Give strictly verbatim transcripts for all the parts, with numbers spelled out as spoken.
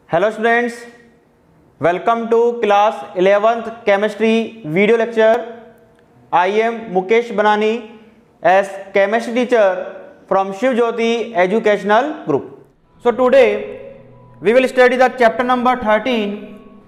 Hello students, welcome to class eleventh chemistry video lecture. I am Mukesh Banani as chemistry teacher from Shiv Jyoti Educational Group. So today we will study the chapter number thirteen,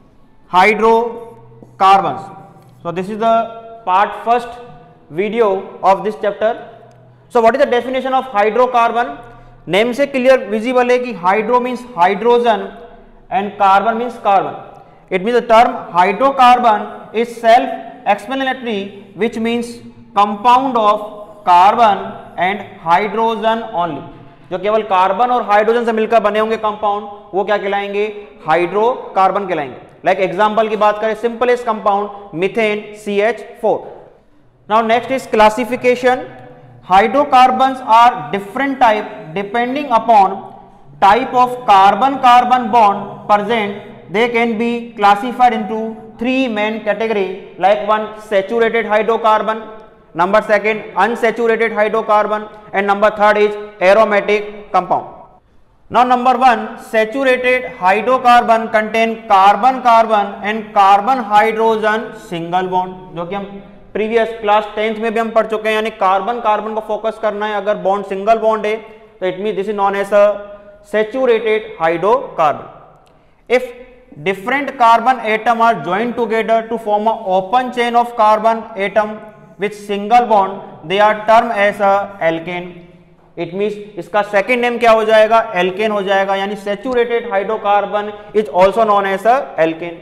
hydrocarbons. So this is the part first video of this chapter. So what is the definition of hydrocarbon? Name से clear visible है कि hydro means hydrogen and carbon means carbon. It means the term hydrocarbon is self-explanatory, which means compound of carbon and hydrogen only. जो केवल carbon और hydrogen से मिलकर बने होंगे कंपाउंड, वो क्या कहलाएंगे? हाइड्रोकार्बन कहलाएंगे. लाइक like एग्जांपल की बात करें, simplest compound methane C H four. Now next is classification. Hydrocarbons are different type depending upon type of carbon-carbon bond present. They can be classified into three main categories. Like one, saturated hydrocarbon. Number second, unsaturated hydrocarbon, and number third is aromatic compound. Now number one, saturated hydrocarbon contain carbon-carbon and carbon-hydrogen single bond, जो कि हम previous class tenth में भी हम पढ़ चुके हैं. यानी कार्बन कार्बन को फोकस करना है. अगर बॉन्ड सिंगल बॉन्ड है तो it mean this is known as a saturated hydrocarbon. If different carbon atom are joined together to form a open chain of carbon atom with single bond, they are term as a alkane. It means इसका second name क्या हो जाएगा? Alkane हो जाएगा. यानी saturated hydrocarbon is also known as a alkane.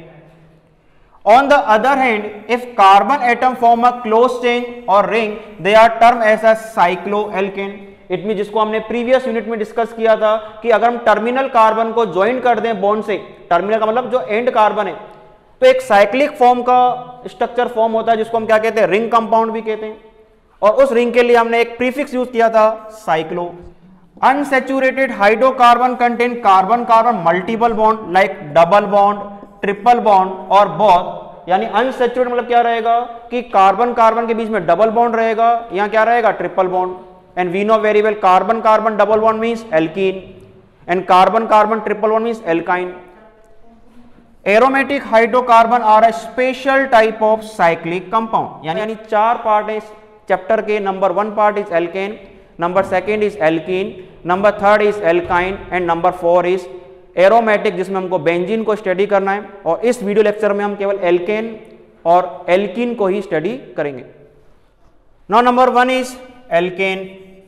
On the other hand, if carbon atom form a closed chain or ring, they are termed as a cycloalkane. It means जिसको हमने previous unit में discuss किया था कि अगर हम terminal carbon को join कर दें बॉन्ड से, टर्मिनल का मतलब जो एंड कार्बन है, तो एक साइक्लिक फॉर्म का स्ट्रक्चर फॉर्म होता है जिसको हम क्या कहते हैं? रिंग कंपाउंड भी कहते हैं. और उस रिंग के लिए हमने एक प्रीफिक्स यूज किया था cyclo. Unsaturated hydrocarbon contain carbon carbon multiple bond like double bond, triple bond और बोथ. यानी अनसैचुरेटेड मतलब क्या रहेगा कि कार्बन कार्बन के बीच में डबल बॉन्ड रहेगा, यहां क्या रहेगा? Triple bond. And we know very well carbon carbon double bond means alkene and carbon carbon triple bond means alkyne. Aromatic hydrocarbon are a special type of cyclic compound. यानी यानी चार part है इस chapter के. Number one part is alkane, number second is alkene, number third is alkyne and number four is aromatic, जिसमें हमको benzene को study करना है. और इस वीडियो लेक्चर में हम केवल एल्केन और एल्कीन को ही स्टडी करेंगे. Now number one is alkane.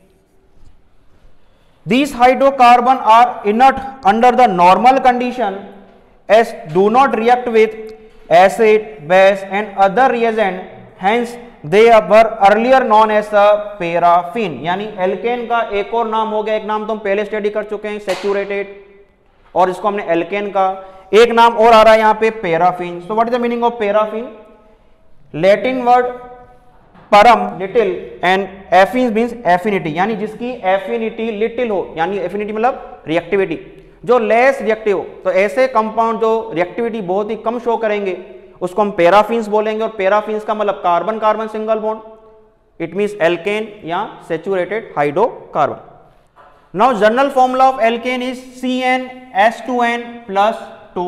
These hydrocarbon are inert under the normal condition as do not react with acid, base and other reagent, hence they were earlier known as a paraffin. यानी alkane का एक और नाम हो गया, एक नाम तो हम पहले स्टडी कर चुके हैं सैचुरेटेड, और इसको हमने एल्केन का. एक नाम और आ रहा है यहां पे, paraffin. So what is the meaning of paraffin? Latin word parum little and affin means affinity. यानी जिसकी एफिनिटी लिटिल हो, यानी एफिनिटी मतलब रिएक्टिविटी, जो लेस रिएक्टिव हो. तो ऐसे कंपाउंड जो रिएक्टिविटी बहुत ही कम शो करेंगे उसको हम पैराफिन्स बोलेंगे. और पैराफिन्स का मतलब carbon carbon single bond, it means alkane या saturated hydrocarbon. Now general formula of alkane is C N S two N plus two.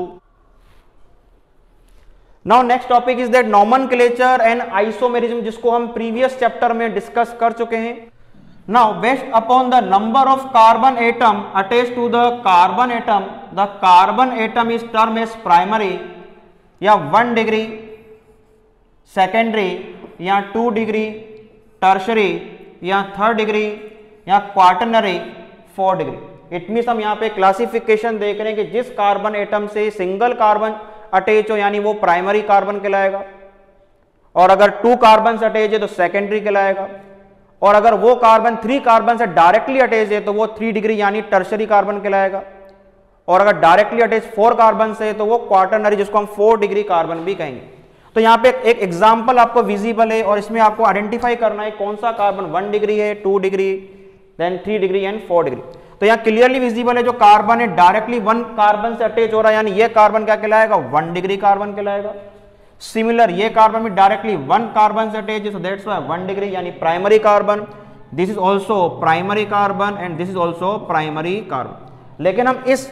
Now next topic is that nomenclature and isomerism, जिसको हम previous chapter में discuss कर चुके हैं. Now based upon the number of carbon atom attached to the carbon atom, the carbon atom is termed as primary या one degree, secondary या two degree, tertiary या third degree या quaternary four degree. It means हम यहाँ पे classification देख रहे हैं कि जिस कार्बन एटम से सिंगल कार्बन अटैच हो यानी वो प्राइमरी कार्बन कहलाएगा, और अगर टू कार्बन से अटैच है तो सेकेंडरी कहलाएगा, और अगर वो कार्बन थ्री कार्बन से डायरेक्टली अटैच है तो वो थ्री डिग्री यानी टर्शरी कार्बन कहलाएगा, और अगर डायरेक्टली अटैच फोर कार्बन से तो वो क्वाटरनरी, जिसको हम फोर डिग्री कार्बन भी कहेंगे. तो यहाँ पे एक एग्जाम्पल आपको विजिबल है और इसमें आपको आइडेंटिफाई करना है कौन सा कार्बन वन डिग्री है, two degree, then three degree and four degree. तो यहाँ क्लियरली विजिबल है जो कार्बन है डायरेक्टली वन कार्बन से अटैच हो रहा है, यानी ये कार्बन क्या कहलाएगा? वन डिग्री कार्बन कहलाएगा. सिमिलर ये कार्बन भी डायरेक्टली वन कार्बन से अटैच है, so that's why one degree यानी primary carbon. This is also primary carbon and this is also primary carbon. लेकिन हम इस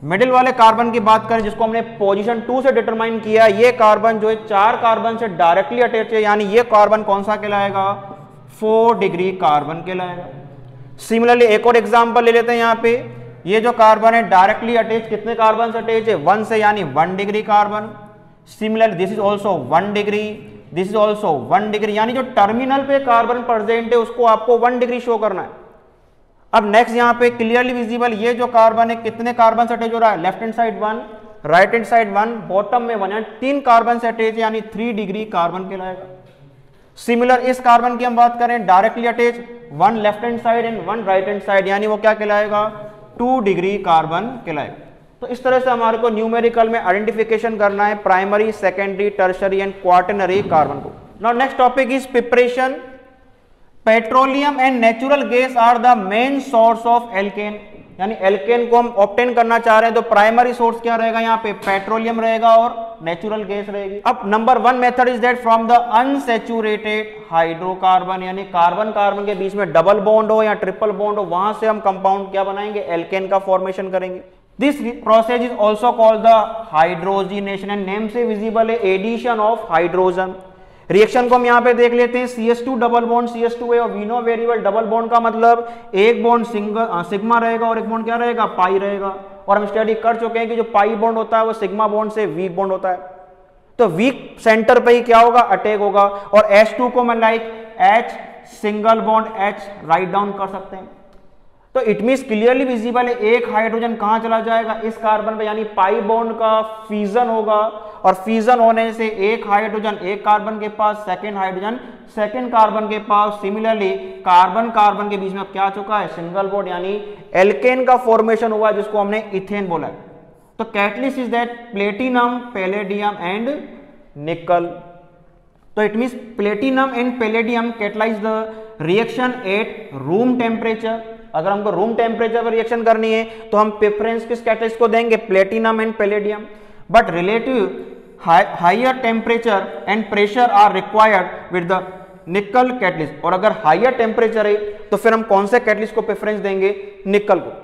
मिडिल वाले कार्बन की बात करें जिसको हमने पोजीशन टू से डिटरमाइन किया, ये कार्बन जो है चार कार्बन से डायरेक्टली अटैच है, यानी ये कार्बन कौन सा कहलाएगा, फोर डिग्री कार्बन कहलाएगा। सिमिलरली एक और एग्जांपल ले लेते हैं, यहाँ पे ये जो कार्बन है डायरेक्टली अटैच कितने कार्बन से अटैच है, वन से, यानी one degree carbon. Similarly this is also one degree, this is also one degree, यानी जो टर्मिनल पे कार्बन प्रेजेंट है उसको आपको वन डिग्री शो करना है। अब नेक्स्ट यहाँ पे क्लियरली विजिबल ये जो कार्बन है कितने कार्बन से अटैच हो रहा है, left hand side one, right hand side one, bottom में वन, यानी तीन कार्बन से अटैच है, यानी थ्री डिग्री कार्बन कहलाएगा। सिमिलर इस कार्बन की हम बात करें directly attach, one left hand side and one right hand side, यानी वो क्या कहलाएगा, टू डिग्री कार्बन कहलाएगा। तो इस तरह से हमारे को न्यूमेरिकल में आइडेंटिफिकेशन करना है primary, secondary, tertiary and quaternary carbon को। Now next topic is preparation. Petroleum and natural gas are the main source of alkane, यानी एल्केन को हम ऑब्टेन करना चाह रहे हैं तो प्राइमरी सोर्स क्या रहेगा, यहाँ पे पेट्रोलियम रहेगा और नेचुरल गैस रहेगी। अब number one method is that from the unsaturated hydrocarbon, यानी कार्बन कार्बन के बीच में डबल बॉन्ड हो या ट्रिपल बॉन्ड हो, वहां से हम कंपाउंड क्या बनाएंगे, एल्केन का फॉर्मेशन करेंगे। This process is also called the hydrogenation and name से विजिबल है एडिशन ऑफ हाइड्रोजन। रिएक्शन को हम यहाँ पे देख लेते हैं, C H two double bond C H two है और we know very well double bond का मतलब एक बॉन्ड सिंगल सिग्मा रहेगा और एक बॉन्ड क्या रहेगा, पाई रहेगा। और हम स्टडी कर चुके हैं कि जो पाई बॉन्ड होता है वो सिग्मा बॉन्ड से वीक बॉन्ड होता है, तो वीक सेंटर पे ही क्या होगा, अटैक होगा। और एच टू को मैं like H single bond H write down कर सकते हैं। तो इट मींस क्लियरली विजिबल है एक हाइड्रोजन कहां चला जाएगा, इस कार्बन पे, यानी पाई बॉन्ड का फ्यूजन होगा और फ्यूजन होने से एक हाइड्रोजन एक कार्बन के पास, सेकंड हाइड्रोजन सेकंड कार्बन के पास। सिमिलरली कार्बन कार्बन के बीच में क्या चुका है, सिंगल बॉन्ड, यानी एल्केन का फॉर्मेशन हुआ जिसको हमने इथेन बोला है। तो catalyst is that platinum, palladium and nickel. तो it means platinum and palladium catalyse the reaction at room temperature. अगर हमको रूम टेम्परेचर पर रिएक्शन करनी है तो हम प्रेफरेंस किस कैटलिस्ट को देंगे, platinum and palladium. But relative higher temperature and pressure are required with the nickel catalyst. और अगर हायर टेम्परेचर है तो फिर हम कौन से कैटलिस्ट को प्रेफरेंस देंगे, निकल को।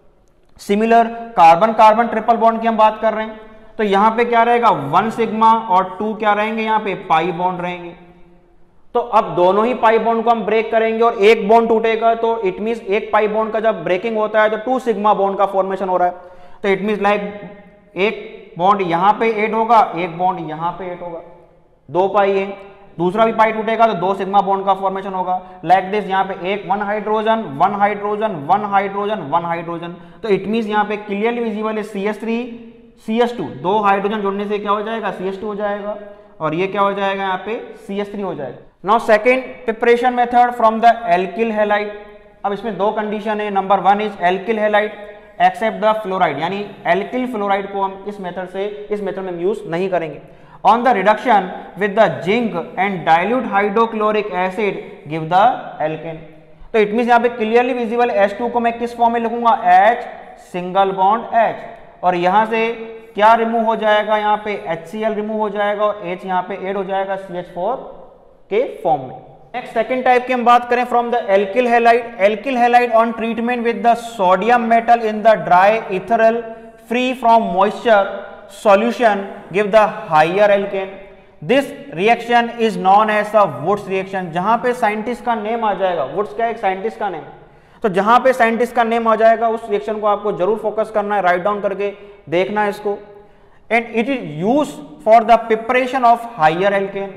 Similar carbon carbon triple bond की हम बात कर रहे हैं तो यहां पे क्या रहेगा, वन सिग्मा और टू क्या रहेंगे, यहां पे पाई बॉन्ड रहेंगे। तो अब दोनों ही पाई बॉन्ड को हम ब्रेक करेंगे और एक बॉन्ड टूटेगा, तो इट मींस एक पाई बॉन्ड का जब ब्रेकिंग होता है तो टू सिग्मा बॉन्ड का फॉर्मेशन हो रहा है। तो इट मींस लाइक एक बॉन्ड यहां पे ऐड होगा, एक बॉन्ड यहां पे ऐड होगा, दो पाई है, दूसरा भी पाई टूटेगा तो दो सिग्मा बॉन्ड का फॉर्मेशन होगा। लाइक दिस यहाँ पे एक one hydrogen one hydrogen one hydrogen one hydrogen. तो इट मींस यहाँ पे क्लियरली विजिबल है C H three C H two, दो हाइड्रोजन जोड़ने से क्या हो जाएगा, सी एच टू हो जाएगा और ये क्या हो जाएगा, यहाँ पे सी एच थ्री हो जाएगा। Now second preparation method from the alkyl halide. अब इसमें दो कंडीशन है, number one is alkyl halide except the fluoride, यानी एल्किल फ्लोराइड को हम इस मेथड से इस मेथड में यूज नहीं करेंगे। On the reduction with the zinc and dilute hydrochloric acid give the alkane. तो इट मींस यहाँ पे क्लियरली विजिबल एच टू को मैं किस फॉर्म में लिखूंगा, H सिंगल बॉन्ड H, और यहां से क्या रिमूव हो जाएगा, यहाँ पे HCl रिमूव हो जाएगा और H यहाँ पे ऐड हो जाएगा सी एच फोर के फॉर्म में। नेक्स्ट सेकंड टाइप की हम बात करें from the alkyl halide. Alkyl halide on treatment with the sodium metal in the dry ethereal free from moisture solution give the higher alkane. This reaction is known as a Woods reaction। जहां पे scientist का name आ जाएगा, woods क्या एक scientist का name, तो जहां पे साइंटिस्ट का नेम आ जाएगा उस रिएक्शन को आपको जरूर फोकस करना है, राइट डाउन करके देखना है इसको। And it is use for the preparation of higher alkane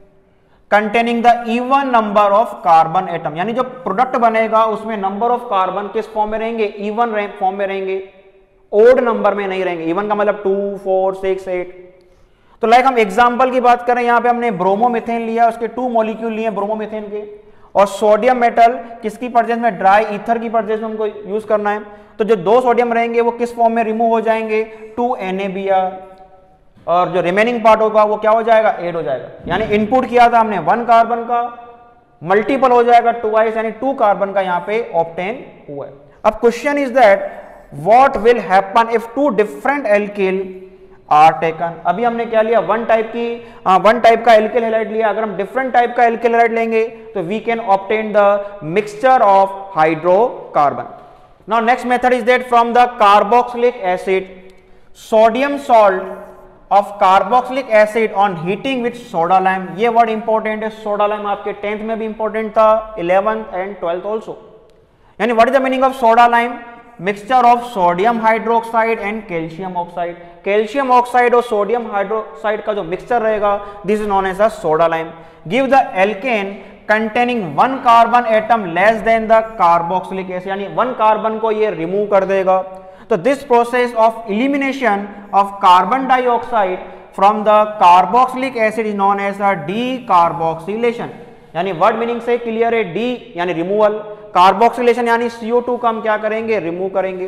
containing the even number of carbon atom, यानी जो प्रोडक्ट बनेगा उसमें नंबर ऑफ कार्बन किस फॉर्म में रहेंगे, इवन फॉर्म में रहेंगे, ओड नंबर में नहीं रहेंगे। इवन का मतलब टू फोर सिक्स एट। तो लाइक हम एग्जांपल की बात करें, यहां पे हमने ब्रोमोमीथेन लिया, उसके टू मॉलिक्यूल लिए ब्रोमोमीथेन के, और सोडियम मेटल किसकी परचेज में, ड्राई ईथर की परचेज में हमको यूज करना है। तो जो दो सोडियम रहेंगे वो किस फॉर्म में रिमूव हो जाएंगे, two N A B R, और जो रिमेनिंग पार्ट होगा वो क्या हो जाएगा, एड हो जाएगा। यानी इनपुट किया था हमने वन कार्बन का, मल्टीपल हो जाएगा टू आइस, यानी टू कार्बन का यहाँ पे ऑब्टेन हुआ है। अब question is that What will happen if two different alkyl are taken? अभी हमने क्या लिया, वन टाइप की वन टाइप का एल्किल हैलाइड लिया। अगर हम डिफरेंट टाइप का एल्किल हैलाइड लेंगे तो we can obtain the mixture of hydrocarbon. Now next method is that from the carboxylic acid, sodium salt of carboxylic acid on heating with soda lime. ये word important है, soda lime आपके tenth में भी important था, eleventh and twelfth also. यानी what is the meaning of soda lime? Mixture of sodium hydroxide and calcium oxide. Calcium oxide और sodium hydroxide का जो मिक्सचर रहेगा, this is known as the soda lime. Give the alkane containing one carbon atom less than the carboxylic acid, यानी one carbon को ये remove कर देगा. तो this process of elimination of carbon dioxide from the carboxylic acid is known as the decarboxylation. यानी word meaning से clear है, de यानी रिमूवल, कार्बोक्सिलेशन यानी सी ओ टू का हम क्या करेंगे, रिमूव करेंगे.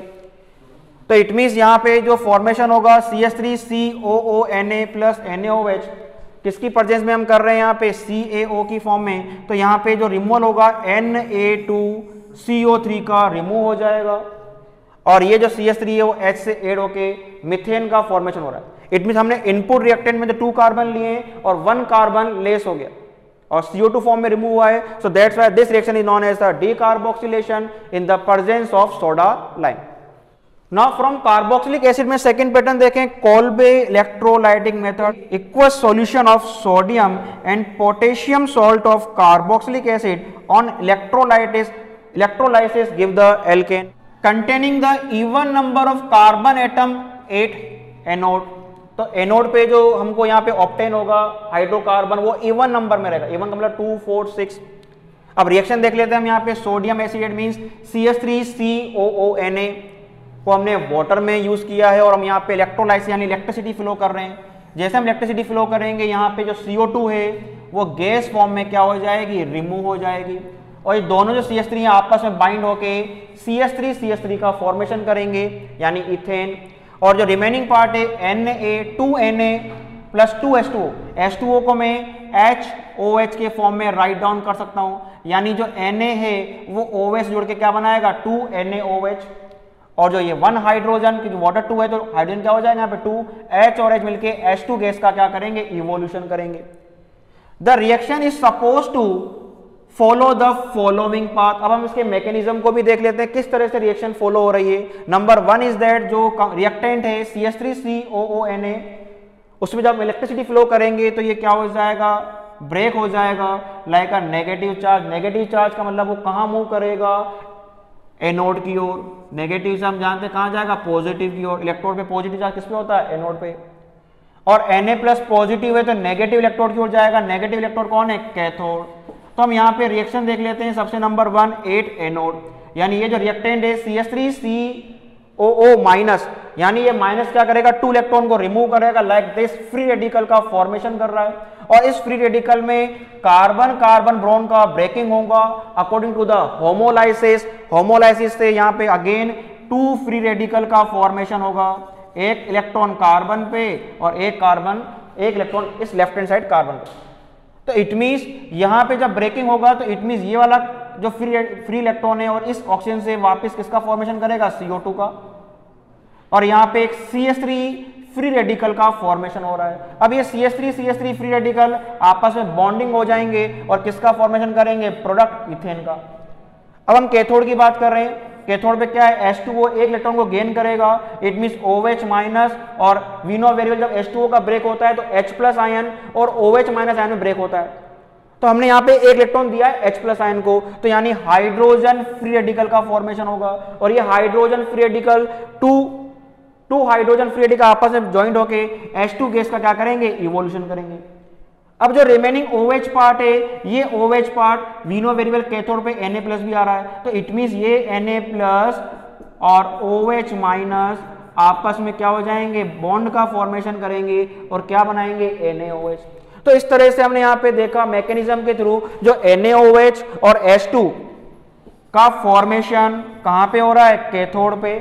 तो इट मीन्स यहाँ पे जो फॉर्मेशन होगा C H three C O O N A plus N A O H, किसकी प्रेजेंस में हम कर रहे हैं यहाँ पे, सी ए ओ की फॉर्म में. तो यहाँ पे जो रिमूवल होगा N A two C O three का रिमूव हो जाएगा, और ये जो सी एच थ्री है वो H से एड होके मिथेन का फॉर्मेशन हो रहा है. इट मीन्स हमने इनपुट रिएक्टेंट में जो टू कार्बन लिए और वन कार्बन लेस हो गया और सी ओ टू फॉर्म में रिमूव हुआ है. So that's why this reaction is known as the decarboxylation in the presence of soda lime. Now from carboxylic acid में सेकंड पैटर्न देखें, Kolbe electrolytic method. Aqueous solution of sodium and potassium salt of carboxylic acid on electrolytic electrolysis give the alkane containing the even number of carbon atom at anode. तो anode पे जो हमको यहाँ पे obtain होगा hydrocarbon वो even number में रहेगा, इवन का मतलब टू फोर सिक्स. अब रिएक्शन देख लेते हैं हम यहाँ पे. Sodium acid means C H three C O O N A को हमने वाटर में यूज किया है और हम यहाँ पे इलेक्ट्रोलाइसिस यानी इलेक्ट्रिसिटी फ्लो कर रहे हैं. जैसे हम इलेक्ट्रिसिटी फ्लो करेंगे यहाँ पे जो सी ओ टू है वो गैस फॉर्म में क्या हो जाएगी, रिमूव हो जाएगी, और ये दोनों जो सी एच थ्री है आपस में बाइंड होके C H three C H three का फॉर्मेशन करेंगे यानी इथेन. और जो रिमेनिंग पार्ट है N A two N A plus two H two O, H two O को मैं एच ओ एच के फॉर्म में राइट डाउन कर सकता हूं, यानी जो Na है वो ओ एच जोड़ के क्या बनाएगा, two N A O H. और जो ये वन हाइड्रोजन, क्योंकि वाटर टू है तो हाइड्रोजन क्या हो जाएगा यहाँ पे टू, एच और एच मिलके एच टू गैस का क्या करेंगे, इवोल्यूशन करेंगे. The reaction is suppose to follow the following path. अब हम इसके मैकेनिज्म को भी देख लेते हैं किस तरह से रिएक्शन फॉलो हो रही है. नंबर वन इज दैट जो रिएक्टेंट है C H three C O O N A, उसमें जब इलेक्ट्रिसिटी फ्लो करेंगे तो ये क्या हो जाएगा, ब्रेक हो जाएगा like a negative charge. Negative charge का मतलब वो कहाँ मूव करेगा, एनोड की ओर. नेगेटिव से हम जानते हैं कहाँ जाएगा, पॉजिटिव की ओर. इलेक्ट्रोड पे पॉजिटिव चार्ज किस पे होता है, एनोड पे. और Na प्लस पॉजिटिव है तो नेगेटिव इलेक्ट्रोड की ओर जाएगा. नेगेटिव इलेक्ट्रोड कौन है, कैथोड. तो हम यहाँ पे रिएक्शन देख लेते हैं. सबसे नंबर वन एट एनोड, यानी ये जो रिएक्टेंट है C H three C O O minus, यानी ये माइनस क्या करेगा, टू इलेक्ट्रॉन को रिमूव करेगा लाइक दिस, फ्री रेडिकल का फॉर्मेशन कर रहा है. और इस फ्री रेडिकल में कार्बन कार्बन ब्रोन का ब्रेकिंग होगा according to the homolysis. Homolysis से यहाँ पे अगेन टू फ्री रेडिकल का फॉर्मेशन होगा, एक इलेक्ट्रॉन कार्बन पे और एक कार्बन एक इलेक्ट्रॉन इस लेफ्ट हैंड साइड कार्बन पे. तो इट मीन्स यहाँ पे जब ब्रेकिंग होगा तो इट मीन्स ये वाला जो फ्री फ्री इलेक्ट्रॉन है और इस ऑक्सीजन से वापस किसका फॉर्मेशन करेगा, सी ओ टू का. और यहाँ पे एक C H three free radical का फॉर्मेशन हो रहा है. अब ये C H three C H three free radical आपस में बॉन्डिंग हो जाएंगे और किसका फॉर्मेशन करेंगे, प्रोडक्ट इथेन का. अब हम कैथोड की बात कर रहे हैं. कैथोड पे क्या है, एच टू ओ एक इलेक्ट्रॉन को गेन करेगा, it means O H minus. और वी नो वेरी वेल जब एच टू ओ का ब्रेक होता है तो H प्लस आयन और ओ एच माइनस आयन में ब्रेक होता है. तो हमने यहाँ पे एक इलेक्ट्रॉन दिया है H प्लस आयन को, तो यानी हाइड्रोजन फ्री रेडिकल का फॉर्मेशन होगा. और ये hydrogen free radical two two hydrogen free radical आपस में ज्वाइंट होके एच टू गैस का क्या करेंगे, इवोल्यूशन करेंगे. अब जो रिमेनिंग OH पार्ट है, ये OH part we know very well cathode पे Na प्लस भी आ रहा है, तो इट मींस ये Na प्लस और OH माइनस आपस में क्या हो जाएंगे, बॉन्ड का फॉर्मेशन करेंगे और क्या बनाएंगे, NaOH. तो इस तरह से हमने यहाँ पे देखा मैकेनिज्म के थ्रू जो NaOH और एच टू का फॉर्मेशन कहाँ पे हो रहा है, कैथोड पे.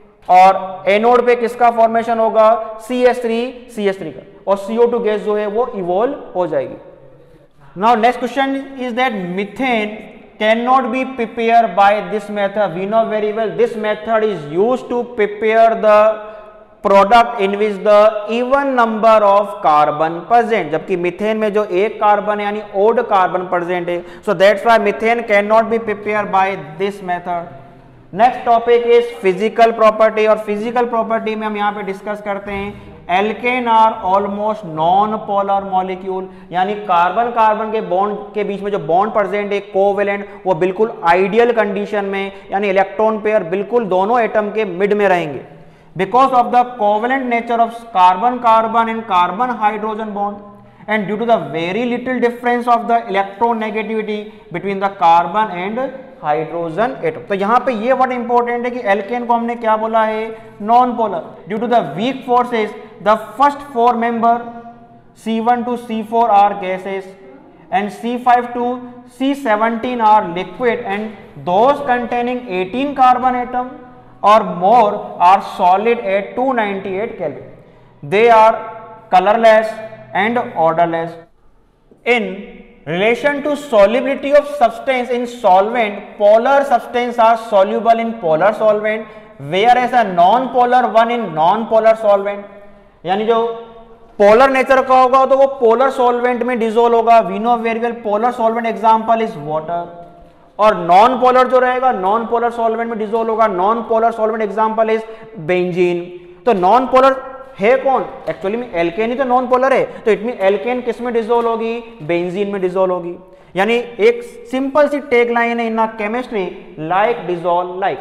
और एनोड पे किसका फॉर्मेशन होगा, C H three C H three का, और सी ओ टू गैस जो है वो इवोल्व हो जाएगी. Now next question is that methane can not be prepare by this method. We know very well this method is used to prepare the product in which the even number of carbon present, जबकि methane में जो एक carbon है यानी odd carbon present है. So that's why methane can not be prepare by this method. Next topic is physical property, और physical property में हम यहाँ पे डिस्कस करते हैं alkane are almost non polar molecule, यानी कार्बन कार्बन के बॉन्ड के बीच में जो बॉन्ड प्रेजेंट है कोवेलेंट, वो बिल्कुल आइडियल कंडीशन में, यानी इलेक्ट्रॉन पेयर बिल्कुल दोनों एटम के मिड में रहेंगे because of the covalent nature of carbon carbon and carbon hydrogen bond and due to the very little difference of the electronegativity between the carbon and hydrogen atom। तो यहाँ पे ये word important है कि alkene को हमने क्या बोला है, non polar. Due to the weak forces the first four member C one to C four are gases and C five to C seventeen are liquid and those containing eighteen carbon atom or more are solid at two ninety-eight Kelvin। They are colorless and odorless। In relation to solubility of substance in solvent, polar substance are soluble in polar solvent whereas a non-polar one in non-polar solvent। यानी जो polar nature का होगा तो वो polar solvent में dissolve होगा। We know very well polar solvent example is water, और non polar जो रहेगा नॉन पोलर सॉल्वेंट में डिसोल्व होगा। Non polar solvent example is benzene. तो नॉन पोलर है कौन, एक्चुअली में एल्केन ही तो नॉन पोलर है, तो इट मीन एल्केन किस में डिसोल्व होगी, बेंजीन में डिसोल्व होगी। यानी एक सिंपल सी टेक लाइन है in chemistry, like dissolve like.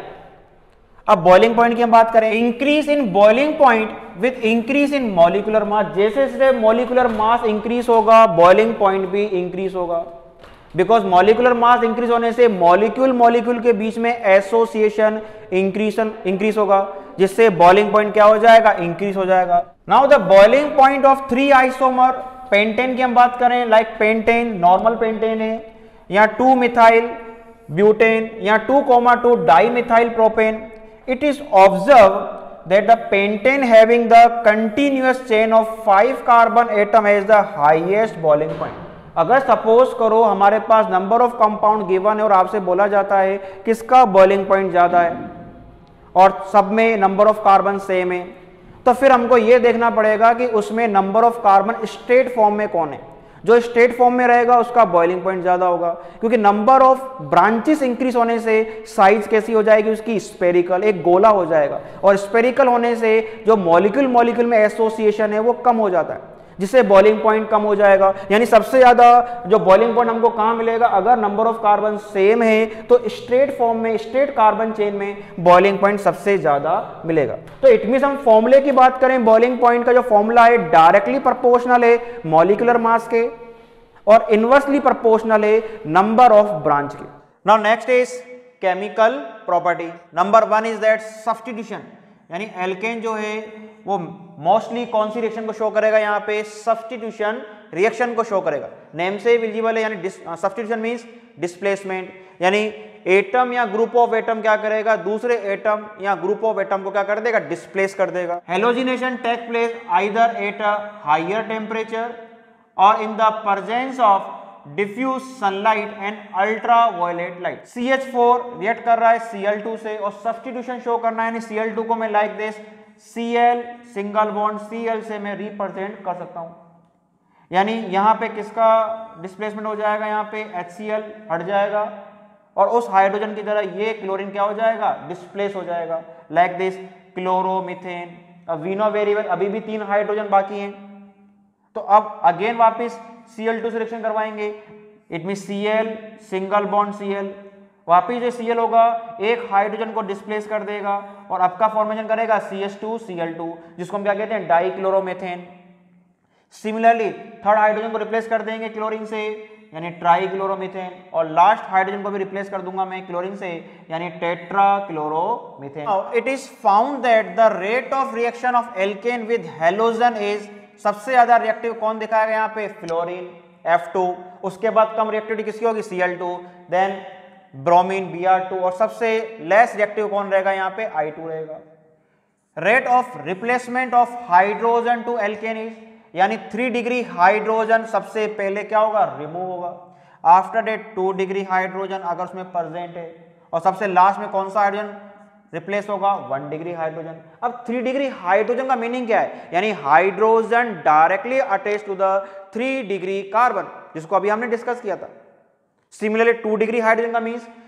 अब बॉइलिंग पॉइंट की हम बात करें, increase in boiling point with increase in molecular mass. जैसे जैसे मॉलिक्यूलर मास इंक्रीज होगा बॉइलिंग पॉइंट भी इंक्रीज होगा, बिकॉज मॉलिक्यूलर मास इंक्रीज होने से मॉलिक्यूल मॉलिक्यूल के बीच में एसोसिएशन इंक्रीज इंक्रीज होगा, जिससे बॉइलिंग पॉइंट क्या हो जाएगा, इंक्रीज हो जाएगा। Now the boiling point of three isomer, pentane की हम बात करें, लाइक पेंटेन नॉर्मल पेंटेन है, या टू मिथाइल ब्यूटेन, या two comma two di methyl propane. It is observe that the pentane having the continuous chain of five carbon atom has the highest boiling point. अगर suppose करो हमारे पास number of compound given है और आपसे बोला जाता है किसका बॉइलिंग पॉइंट ज्यादा है और सब में नंबर ऑफ कार्बन सेम है, तो फिर हमको यह देखना पड़ेगा कि उसमें number of carbon straight form में कौन है। जो स्ट्रेट फॉर्म में रहेगा उसका बॉइलिंग पॉइंट ज्यादा होगा, क्योंकि नंबर ऑफ ब्रांचेस इंक्रीज होने से साइज कैसी हो जाएगी उसकी, स्पेरिकल, एक गोला हो जाएगा, और स्पेरिकल होने से जो मॉलिक्यूल मॉलिक्यूल में एसोसिएशन है वो कम हो जाता है, जिससे बॉइलिंग पॉइंट कम हो जाएगा। यानी सबसे ज्यादा जो बॉइलिंग पॉइंट हमको कहां मिलेगा, अगर नंबर ऑफ कार्बन सेम है तो स्ट्रेट फॉर्म में, स्ट्रेट कार्बन चेन में बॉइलिंग पॉइंट सबसे ज्यादा मिलेगा। तो इट मींस हम फॉर्मूले की बात करें, बॉइलिंग पॉइंट का जो फॉर्मूला है डायरेक्टली प्रोपोर्शनल है मॉलिक्यूलर मास के और इनवर्सली प्रोपोर्शनल है नंबर ऑफ ब्रांच के। Now next is chemical property. Number one is that substitution, यानी एल्केन जो है वो मोस्टली कौन सी रिएक्शन को शो करेगा, यहाँ पे सब्स्टिट्यूशन रिएक्शन को शो करेगा। नेम से विजिबल है, यानी सब्स्टिट्यूशन मींस डिस्प्लेसमेंट, यानी एटम या ग्रुप ऑफ एटम क्या करेगा, दूसरे एटम या ग्रुप ऑफ एटम को क्या कर देगा, डिस्प्लेस कर देगा। Halogenation take place either at a higher temperature और in the presence of diffuse sunlight and ultraviolet light. C H four react कर रहा है सी एल टू से और सब्स्टिट्यूशन शो करना है, यानी सी एल टू को मैं like this C L single bond C L से मैं रिप्रेजेंट कर सकता हूं, यानी यहां पे किसका डिस्प्लेसमेंट हो जाएगा, यहां पे एच सी एल हट जाएगा और उस हाइड्रोजन की तरह ये क्लोरीन क्या हो जाएगा, डिस्प्लेस हो जाएगा, लाइक दिस क्लोरोमीथेन। अब वी नो वेरी वेल अभी भी तीन हाइड्रोजन बाकी हैं, तो अब अगेन वापस सी एल टू से रिएक्शन करवाएंगे, it mean C L single bond C L, वापिस जो सी एल होगा एक हाइड्रोजन को डिस्प्लेस कर देगा और आपका फॉर्मेशन करेगा C H two C L two, जिसको हम क्या कहते हैं, डाइक्लोरोमेथेन। सिमिलरली थर्ड हाइड्रोजन को रिप्लेस कर देंगे क्लोरीन से, यानी ट्राइक्लोरोमीथेन, और लास्ट हाइड्रोजन को भी रिप्लेस कर दूंगा मैं क्लोरीन से, यानी tetrachloromethane. It is found that the rate of reaction of alkane with halogen is, सबसे ज्यादा रिएक्टिव कौन दिखाएगा यहाँ पे, फ्लोरीन एफ टू, उसके बाद कम रिएक्टिविटी किसकी होगी, C L two, then bromine B R two, और सबसे लेस रिएक्टिव कौन रहेगा यहाँ पे, आई टू रहेगा। Rate of replacement of hydrogen to alkane is, यानी थ्री डिग्री हाइड्रोजन सबसे पहले क्या होगा, रिमूव होगा, after that two degree hydrogen अगर उसमें प्रेजेंट है, और सबसे लास्ट में कौन सा हाइड्रोजन रिप्लेस होगा, वन डिग्री हाइड्रोजन। अब थ्री डिग्री हाइड्रोजन का मीनिंग क्या है, यानी hydrogen directly attach to the three degree carbon, जिसको अभी हमने डिस्कस किया था। सिमिलरली टू डिग्री हाइड्रोजन का मीन्स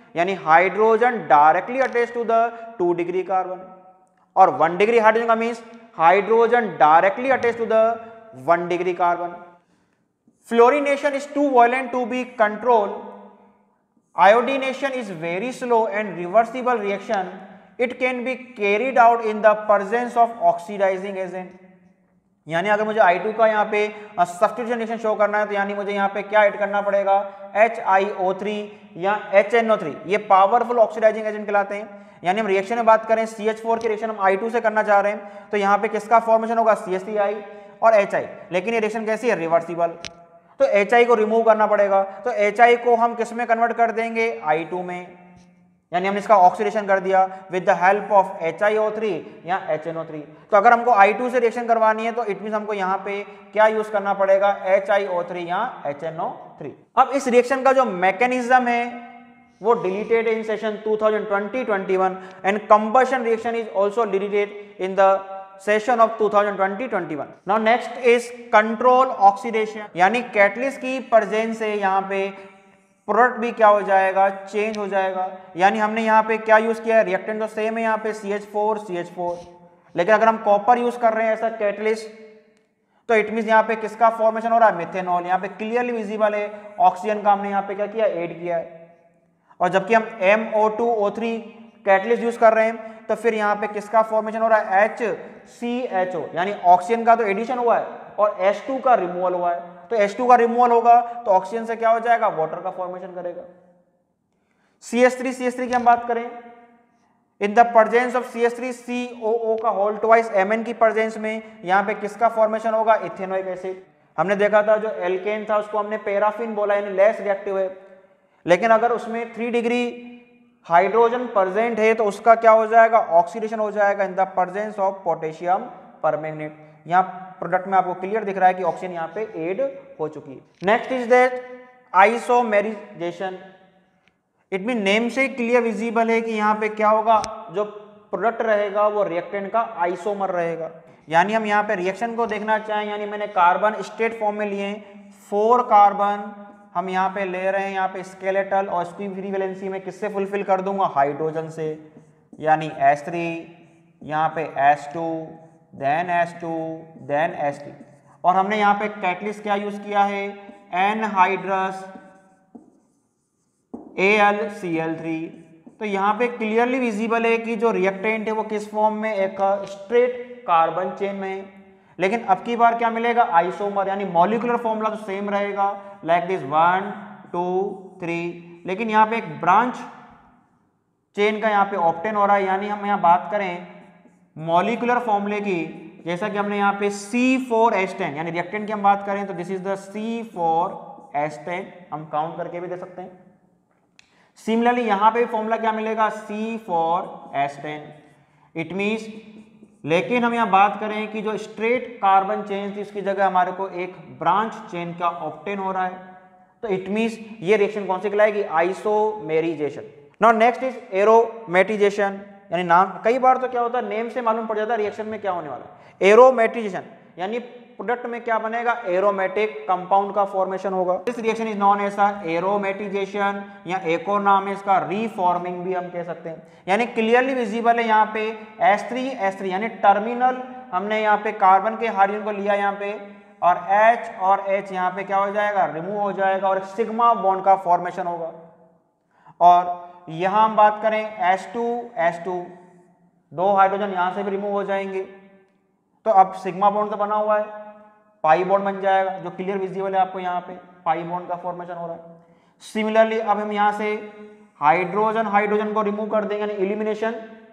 यानी hydrogen directly attach to the two degree carbon, और वन डिग्री हाइड्रोजन का means hydrogen directly attach to the one degree carbon. Fluorination is too violent to be controlled. Iodination is very slow and reversible reaction. It can be carried out in the presence of oxidizing agent. यानी अगर मुझे आई to का यहाँ पे substitution reaction show करना है तो यानी मुझे यहाँ पे क्या ऐड करना पड़ेगा, एच आई ओ थ्री या एच एन ओ थ्री. ये पावरफुल ऑक्सीडाइजिंग एजेंट कहलाते हैं. यानी हम रिएक्शन में बात करें सी एच फोर की रिएक्शन हम आई टू से करना चाह रहे हैं तो यहाँ पे किसका फॉर्मेशन होगा, सी एच थ्री आई और एच आई. लेकिन ये रिएक्शन कैसी है, रिवर्सिबल. तो एच आई को रिमूव करना पड़ेगा. तो एच आई को हम किस में कन्वर्ट कर देंगे, आई टू में. यानी हमने इसका ऑक्सीडेशन कर दिया with the help of H I O three या एच एन ओ थ्री. तो अगर हमको आई टू से रिएक्शन करवानी है तो इट मींस हमको यहाँ पे क्या यूज करना पड़ेगा, एच आई ओ थ्री या एच एन ओ थ्री. अब इस रिएक्शन का जो मैकेनिज्म है वो deleted in session two thousand twenty twenty one and combustion reaction is also deleted in the session of two thousand twenty twenty one. Now next is control oxidation, यानी catalyst की presence से यहाँ पे product भी क्या हो जाएगा, change हो जाएगा. यानी हमने यहाँ पे क्या यूज किया है, रिएक्टेंट तो सेम है यहाँ पे C H four C H four, लेकिन अगर हम कॉपर यूज कर रहे हैं ऐसा कैटलिस्ट तो इट मींस यहाँ पे किसका फॉर्मेशन हो रहा है, मिथेनॉल. यहाँ पे क्लियरली विजिबल है ऑक्सीजन का हमने यहाँ पे क्या किया, ऐड किया है. और जबकि हम M O two O three catalyst use कर रहे हैं तो फिर यहाँ पे किसका फॉर्मेशन हो रहा है, एच सी एच ओ. यानी ऑक्सीजन का तो एडिशन हुआ है और एच टू का रिमूवल हुआ है. तो एच टू का रिमूवल होगा तो ऑक्सीजन से क्या हो जाएगा, वाटर का फॉर्मेशन करेगा. C H three C H three की हम बात करें, in the presence of C H three C O O का होल ट्वाइस एमएन की प्रेजेंस में यहाँ पे किसका फॉर्मेशन होगा, इथेनोइक एसिड. हमने देखा था जो एल्केन था उसको हमने पैराफिन बोला, यानी लेस रिएक्टिव है. लेकिन अगर उसमें थ्री डिग्री हाइड्रोजन प्रेजेंट है तो उसका क्या हो जाएगा, ऑक्सीडेशन हो जाएगा in the presence of potassium permanganate. यहाँ प्रोडक्ट में आपको क्लियर दिख रहा है कि ऑक्सीजन यहाँ पे ऐड हो चुकी है. Next is that isomerisation. It mean name से क्लियर विजिबल है कि यहाँ पे क्या होगा, जो प्रोडक्ट रहेगा वो रिएक्टेंट का आइसोमर रहेगा. यानी हम यहाँ पे रिएक्शन को देखना चाहें, यानी मैंने कार्बन स्टेट फॉर्म में लिए फोर कार्बन हम यहाँ पे ले रहे हैं, यहाँ पे स्केलेटल, और इसकी फ्री वैलेंसी में किससे फुलफिल कर दूंगा, हाइड्रोजन से. यानी एच थ्री, यहाँ पे H two, then H two, then H three. और हमने यहाँ पे कैटलिस्ट क्या यूज किया है, anhydrous A L C L three. तो यहाँ पे क्लियरली विजिबल है कि जो रिएक्टेंट है वो किस फॉर्म में, एक स्ट्रेट कार्बन चेन में है. लेकिन अब की बार क्या मिलेगा, आइसोमर. यानी मॉलिक्यूलर फॉर्मूला तो सेम रहेगा, like this one two three. लेकिन यहाँ पे एक ब्रांच चेन का यहाँ पे ऑप्टेन हो रहा है. यानी हम यहाँ बात करें मॉलिक्यूलर फॉर्मूले की, जैसा कि हमने यहाँ पे सी फोर एच टेन, यानी रिएक्टेंट की हम बात करें तो this is the C four H ten. हम काउंट करके भी दे सकते हैं. सिमिलरली यहाँ पे फॉर्मूला क्या मिलेगा, C four H ten. It means, लेकिन हम यहाँ बात करें कि जो स्ट्रेट कार्बन चेन थी उसकी जगह हमारे को एक ब्रांच चेन का ऑप्टेन हो रहा है. तो इट मीन्स ये रिएक्शन कौन सी कहलाएगी, isomerisation. Now next is aromatisation. यानी नाम कई बार तो क्या होता है, नेम से मालूम पड़ जाता है रिएक्शन में क्या होने वाला है. एरोमेटिजेशन यानी प्रोडक्ट में क्या बनेगा, एरोमेटिक कंपाउंड का फॉर्मेशन होगा. This reaction is known as aromatization, या एक और नाम है इसका रीफॉर्मिंग भी हम कह सकते हैं. यानी क्लियरली विजिबल है यहाँ पे एच थ्री एच थ्री, यानी टर्मिनल हमने यहाँ पे कार्बन के हाइड्रोजन को लिया यहाँ पे, और H और H यहाँ पे क्या हो जाएगा, रिमूव हो जाएगा, और सिग्मा बॉन्ड का फॉर्मेशन होगा. और यहाँ हम बात करें एच टू एच टू, दो हाइड्रोजन यहाँ से भी रिमूव हो जाएंगे. तो अब सिग्मा बॉन्ड तो बना हुआ है, पाई बॉन्ड बन जाएगा, जो क्लियर विजिबल है आपको यहाँ पे पाई बॉन्ड का फॉर्मेशन हो रहा है. सिमिलरली अब हम यहाँ से हाइड्रोजन हाइड्रोजन को रिमूव कर देंगे, यानी एलिमिनेशन.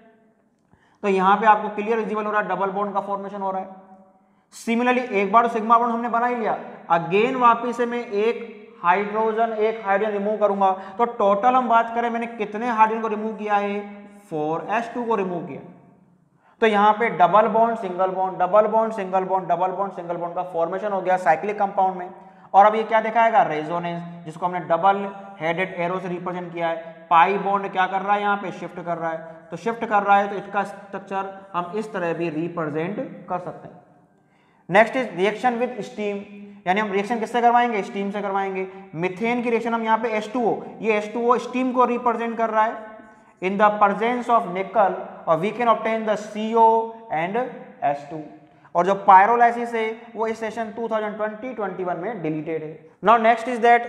तो यहाँ पे आपको क्लियर विजिबल हो रहा है, डबल बॉन्ड का फॉर्मेशन हो रहा है. सिमिलरली एक बार सिग्मा बॉन्ड हमने बना ही लिया, अगेन वापिस से मैं एक हाइड्रोजन एक हाइड्रोजन रिमूव करूंगा. तो टोटल हम बात करें मैंने कितने हाइड्रोजन को रिमूव किया है, फोर एच टू को रिमूव किया. तो यहाँ पे double bond single bond, double bond single bond, double bond single bond का फॉर्मेशन हो गया साइक्लिक कंपाउंड में. और अब ये क्या दिखाएगा, रेजोनेंस, जिसको हमने डबल हेडेड एरो से रिप्रेजेंट किया है. पाई बॉन्ड क्या कर रहा है, यहाँ पे शिफ्ट कर रहा है. तो शिफ्ट कर रहा है तो इसका स्ट्रक्चर हम इस तरह भी रिप्रेजेंट कर सकते हैं. Next is reaction with steam. यानी हम रिएक्शन किससे करवाएंगे, स्टीम से करवाएंगे। मीथेन की रिएक्शन हम यहाँ पे एच टू ओ, ये एच टू ओ स्टीम को रिप्रेजेंट कर रहा है in the presence of nickel, और we can obtain the C O and H two. और जो पायरोलाइसिस है वो इस session two thousand twenty twenty one में डिलीटेड है। Now next is that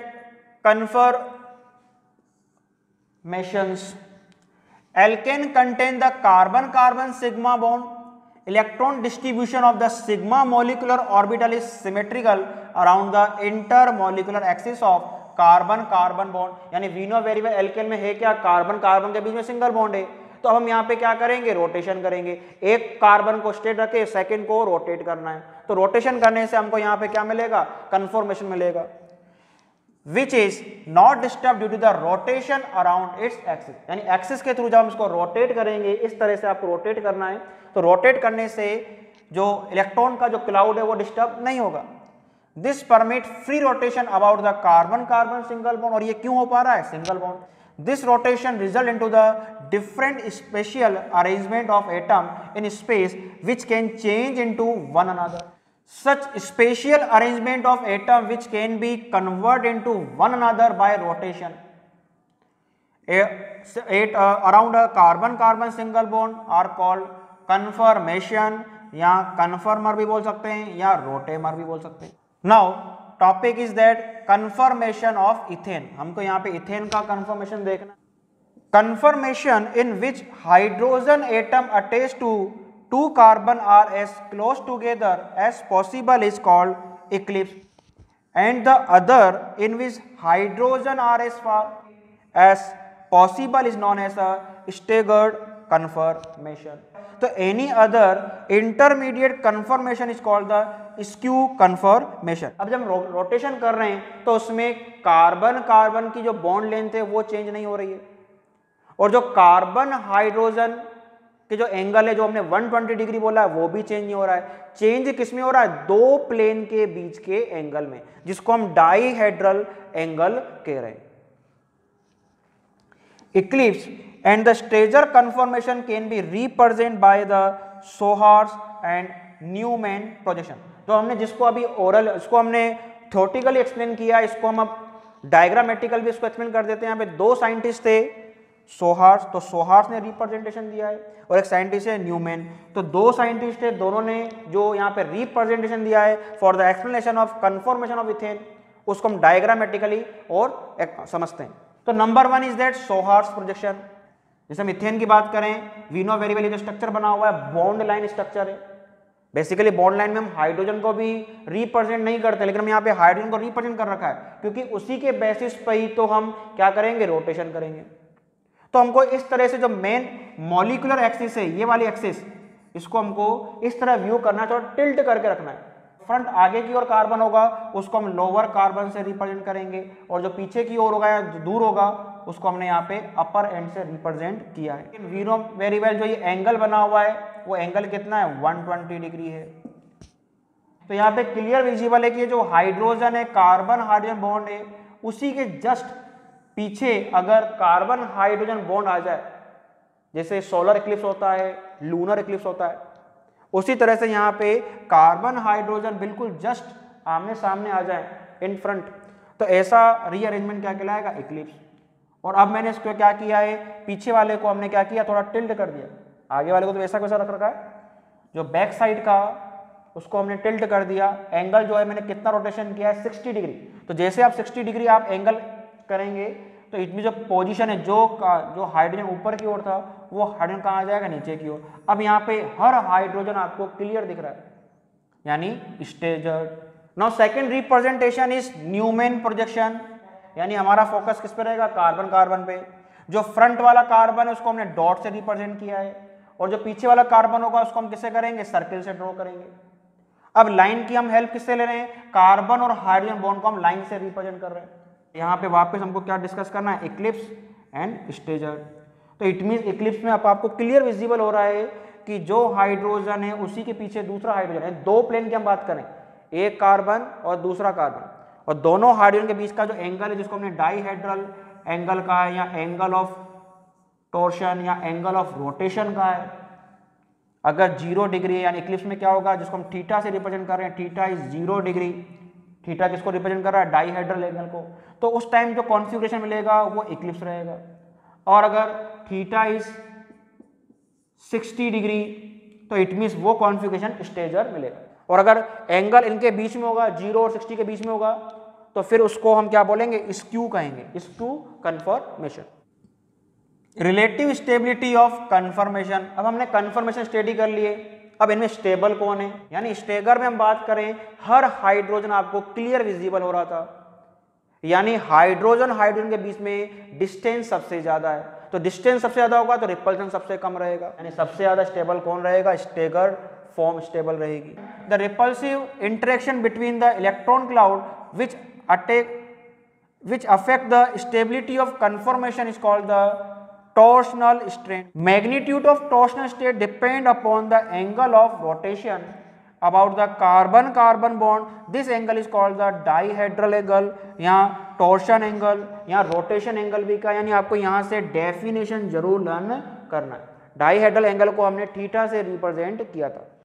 conformations. Alkane contain the carbon carbon sigma bond, electron distribution of the sigma molecular orbital is symmetrical around the intermolecular axis of carbon carbon bond. यानी we know very well alkane में है क्या, carbon carbon के बीच में single bond है, तो हम यहाँ पे क्या करेंगे, रोटेशन करेंगे। एक कार्बन को स्ट्रेट रखे, सेकंड को रोटेट करना है, तो रोटेशन करने से हमको यहाँ पे क्या मिलेगा, कन्फर्मेशन मिलेगा, which is not disturb due to the rotation around its axis. यानी एक्सिस के थ्रू जब हम इसको रोटेट करेंगे, इस तरह से आपको रोटेट करना है, तो रोटेट करने से जो इलेक्ट्रॉन का जो क्लाउड है वो डिस्टर्ब नहीं होगा। This permit free rotation about the carbon carbon single bond, और ये क्यों हो पा रहा है, single bond. This rotation result into the different spatial arrangement of atom in space which can change into one another. Such spatial arrangement of atom which can be converted into one another by rotation a, a, uh, around a carbon-carbon single bond are called conformation, या conformer भी बोल सकते हैं या rotamer भी बोल सकते हैं। Now topic is that conformation of ethane. हमको यहाँ पे इथेन का कन्फर्मेशन देखना। Conformation in which hydrogen atom attach to two carbon are as close together as possible is called eclipse, and the other in which hydrogen are as far as possible is known as a staggered conformation. तो any other intermediate conformation is called the skew conformation. अब जब रो, rotation कर रहे हैं तो उसमें carbon carbon की जो बॉन्ड लेंथ है वो चेंज नहीं हो रही है, और जो कार्बन हाइड्रोजन के जो एंगल है जो हमने वन ट्वेंटी डिग्री बोला है वो भी चेंज नहीं हो रहा है। चेंज किस में हो रहा है, दो प्लेन के बीच के एंगल में, जिसको हम डाईहेड्रल एंगल कह रहे हैं। Eclipse and the Stager conformation can be represented by the Sohars and Newman projection। तो हमने जिसको अभी ओरल, इसको हमने थ्योरेटिकली एक्सप्लेन किया, इसको हम अब डायग्रामेटिकल भी इसको एक्सप्लेन कर देते हैं। यहाँ पे दो साइंटिस्ट थे, सोहार्स, तो सोहार्स ने रिप्रेजेंटेशन दिया है, और एक साइंटिस्ट है न्यूमैन। तो दो साइंटिस्ट है, दोनों ने जो यहाँ पे रिप्रेजेंटेशन दिया है for the explanation of conformation of ethane, उसको हम डायग्रामेटिकली और समझते हैं। तो number one is that sawhorse projection. जैसे हम इथेन की बात करें, वी नो वेरी वेल जो स्ट्रक्चर बना हुआ है बॉन्ड लाइन स्ट्रक्चर है। बेसिकली बॉन्ड लाइन में हम हाइड्रोजन को भी रिप्रेजेंट नहीं करते, लेकिन हम यहाँ पे हाइड्रोजन को रिप्रेजेंट कर रखा है, क्योंकि उसी के बेसिस पर ही तो हम क्या करेंगे, रोटेशन करेंगे। तो हमको इस तरह से जो मेन मॉलिक्यूलर एक्सिस है, ये वाली एक्सिस, इसको हमको इस तरह व्यू करना है, तो टिल्ट करके रखना है। फ्रंट आगे की ओर कार्बन होगा, उसको हम लोअर कार्बन से रिप्रेजेंट करेंगे, और जो पीछे की ओर होगा या जो दूर होगा उसको हमने यहाँ पे अपर एंड से रिप्रेजेंट किया है। वी नो वेरी वेल जो ये एंगल बना हुआ है वो एंगल कितना है, वन ट्वेंटी डिग्री है। तो यहाँ पे क्लियर विजिबल है कि जो हाइड्रोजन है, कार्बन हाइड्रोजन बॉन्ड है, उसी के जस्ट पीछे अगर कार्बन हाइड्रोजन बॉन्ड आ जाए, जैसे सोलर इक्लिप्स होता है, लूनर इक्लिप्स होता है, उसी तरह से यहाँ पे कार्बन हाइड्रोजन बिल्कुल जस्ट आमने सामने आ जाए, इन फ्रंट, तो ऐसा रीअरेंजमेंट क्या कहलाएगा, इक्लिप्स। और अब मैंने इसको क्या किया है, पीछे वाले को हमने क्या किया, थोड़ा टिल्ट कर दिया, आगे वाले को तो वैसा कैसा रख रखा है, जो बैक साइड का उसको हमने टिल्ट कर दिया। एंगल जो है मैंने कितना रोटेशन किया है, सिक्सटी डिग्री। तो जैसे आप सिक्सटी डिग्री आप एंगल करेंगे तो इसमें जो पोजीशन है, जो का जो हाइड्रोजन ऊपर की ओर था वो हाइड्रोजन कहाँ आ जाएगा, नीचे की ओर। अब यहाँ पे हर हाइड्रोजन आपको क्लियर दिख रहा है, यानी staggered. Now second representation is Newman projection, यानी हमारा फोकस किस पे रहेगा, कार्बन कार्बन पे। जो फ्रंट वाला कार्बन है उसको हमने डॉट से रिप्रेजेंट किया है, और जो पीछे वाला कार्बन होगा उसको हम किससे करेंगे, सर्किल से ड्रॉ करेंगे। अब लाइन की हम हेल्प किससे ले रहे हैं, कार्बन और हाइड्रोजन बॉन्ड को हम लाइन से रिप्रेजेंट कर रहे हैं। यहाँ पे वापस हमको क्या डिस्कस करना है, इक्लिप्स एंड स्टेजर्ड। तो इट मीन इक्लिप्स में अब आपको क्लियर विजिबल हो रहा है कि जो हाइड्रोजन है उसी के पीछे दूसरा हाइड्रोजन है। दो प्लेन की हम बात करें, एक कार्बन और दूसरा कार्बन, और दोनों हाइड्रोजन के बीच का जो एंगल है जिसको हमने डाईहेड्रल एंगल कहा है, या एंगल ऑफ टॉर्शन या एंगल ऑफ रोटेशन कहा है। अगर जीरो डिग्री है, यानी इक्लिप्स में क्या होगा, जिसको हम थीटा से रिप्रेजेंट कर रहे हैं, theta is zero degree, theta किसको रिप्रेजेंट कर रहा है, डाईहेड्रल एंगल को, तो उस टाइम जो कॉन्फ़िगरेशन मिलेगा वो इक्लिप्स रहेगा। और अगर थीटा इज सिक्सटी डिग्री तो इट मीन्स वो कॉन्फ़िगरेशन स्टेजर मिलेगा। और अगर एंगल इनके बीच में होगा, जीरो और सिक्सटी के बीच में होगा, तो फिर उसको हम क्या बोलेंगे, स्क्यू कहेंगे, skew conformation. Relative stability of conformation, अब हमने कन्फर्मेशन स्टडी कर लिए, अब इनमें स्टेबल कौन है, यानी स्टेगर में हम बात करें हर हाइड्रोजन आपको क्लियर विजिबल हो रहा था, यानी हाइड्रोजन हाइड्रोजन के बीच में डिस्टेंस सबसे ज्यादा है, तो डिस्टेंस सबसे ज्यादा होगा तो रिपल्शन सबसे कम रहेगा, यानी सबसे ज्यादा स्टेबल कौन रहेगा, स्टेगर फॉर्म स्टेबल रहेगी। The repulsive interaction between the electron cloud which attack which affect the stability of conformation is called the torsional strain. Magnitude of torsional state depend upon the angle of rotation about the carbon carbon bond. This angle is called the dihedral angle, यहाँ torsion angle, यहाँ rotation angle भी का, यानी आपको यहाँ से definition जरूर learn करना है। डाईहेड्रल एंगल को हमने थीटा से रिप्रेजेंट किया था।